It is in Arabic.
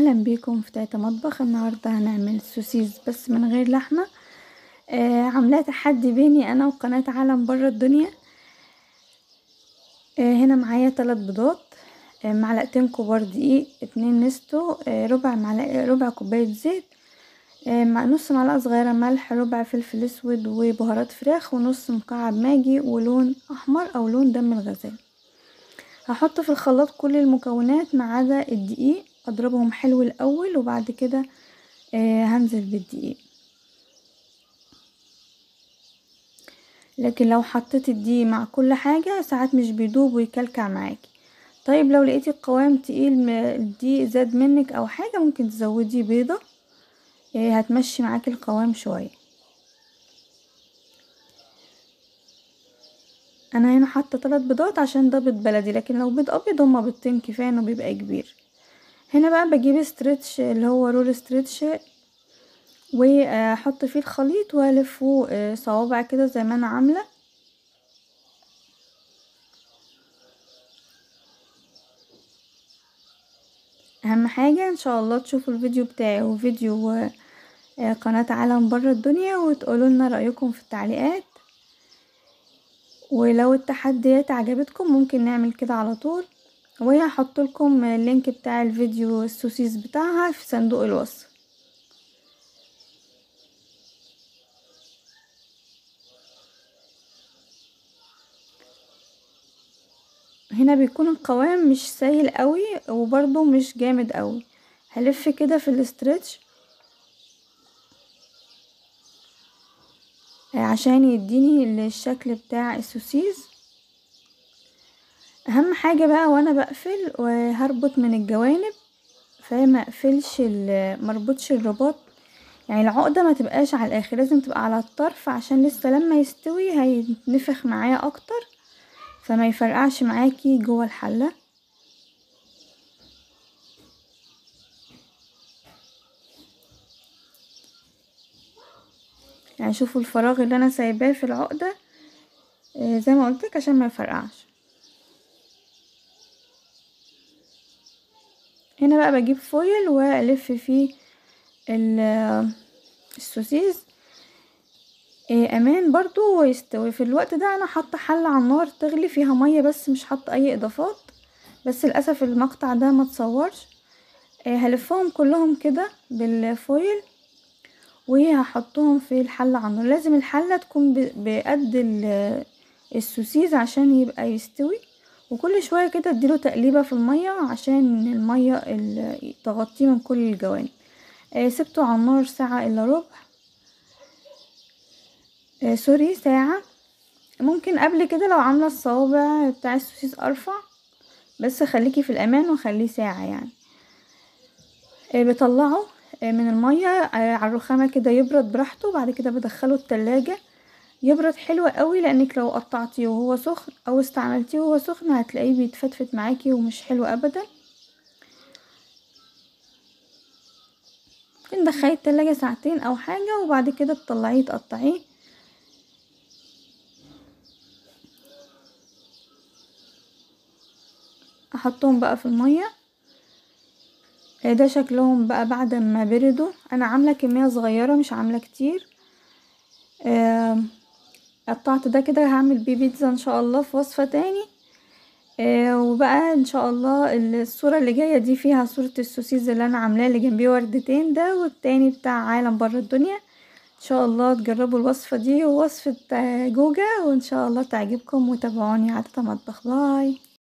اهلا بيكم في تاتا مطبخ. النهارده هنعمل سوسيس بس من غير لحمه. عاملاه تحدي بيني انا وقناه عالم بره الدنيا. هنا معايا 3 بيضات، معلقتين كبار دقيق، 2 نستو، ربع كوبايه زيت، مع نص معلقه صغيره ملح، ربع فلفل اسود وبهارات فراخ، ونص مكعب ماجي ولون احمر او لون دم الغزال. هحط في الخلاط كل المكونات ما عدا الدقيق، اضربهم حلو الاول وبعد كده هنزل بالدقيق. لكن لو حطيت الدقيق مع كل حاجة ساعات مش بيدوب ويكلكع معاكي. طيب لو لقيتي القوام تقيل، الدقيق زاد منك او حاجة، ممكن تزودي بيضة، هتمشي معاكي القوام شوية. انا هنا حاطه 3 بيضات عشان ده بيض بلدي، لكن لو بيض ابيض هما بيضتين كفايه انه بيبقى كبير. هنا بقى بجيب ستريتش اللي هو رول ستريتش واحط فيه الخليط والفه صوابع كده زي ما انا عامله. اهم حاجه ان شاء الله تشوفوا الفيديو بتاعي وفيديو قناه عالم بره الدنيا وتقولوا لنا رايكم في التعليقات. ولو التحديات عجبتكم ممكن نعمل كده على طول، وهحط لكم اللينك بتاع الفيديو السوسيس بتاعها في صندوق الوصف. هنا بيكون القوام مش سايل قوي وبرضو مش جامد قوي. هلف كده في الاسترتش عشان يديني الشكل بتاع السوسيس. اهم حاجة بقى وانا بقفل وهربط من الجوانب، فما اقفلش مربطش الرباط، يعني العقدة ما تبقاش على الاخر، لازم تبقى على الطرف عشان لسه لما يستوي هيتنفخ معايا اكتر فما يفرقعش معاكي جوه الحلة. يعني شوفوا الفراغ اللي انا سايباه في العقدة زي ما قلتلك عشان ما يفرقعش. هنا بقى بجيب فويل والف فيه السوسيس امان برضو ويستوي. في الوقت ده انا حاطه حله على النار تغلي فيها ميه بس، مش حاطه اي اضافات، بس للاسف المقطع ده ما تصورش. هلفهم كلهم كده بالفويل وهحطهم في الحله على النار. لازم الحله تكون بقد السوسيس عشان يبقى يستوي، وكل شويه كده اديله تقليبه في الميه عشان الميه تغطيه من كل الجوانب. سبته على النار ساعه الا ربع، سوري ساعه. ممكن قبل كده لو عامله الصوابع بتاع السوسيس ارفع، بس خليكي في الامان وخليه ساعه يعني. بطلعه من الميه على الرخامه كده يبرد براحته، وبعد كده بدخله التلاجة يبرد حلو قوي، لانك لو قطعتيه وهو سخن او استعملتيه وهو سخن هتلاقيه بيتفتفت معاكي ومش حلو ابدا. تدخليه التلاجة ساعتين او حاجه وبعد كده تطلعيه تقطعيه. احطهم بقى في الميه. ده شكلهم بقى بعد ما بردوا. انا عامله كميه صغيره مش عامله كتير. قطعت ده كده هعمل بيه بيتزا ان شاء الله في وصفه تاني. وبقى ان شاء الله الصوره اللي جايه دي فيها صوره السوسيس اللي انا عاملاه اللي جنبيه وردتين ده، والتاني بتاع عالم بره الدنيا. ان شاء الله تجربوا الوصفه دي ووصفه جوجا، وان شاء الله تعجبكم، وتابعوني على مطبخ. باي.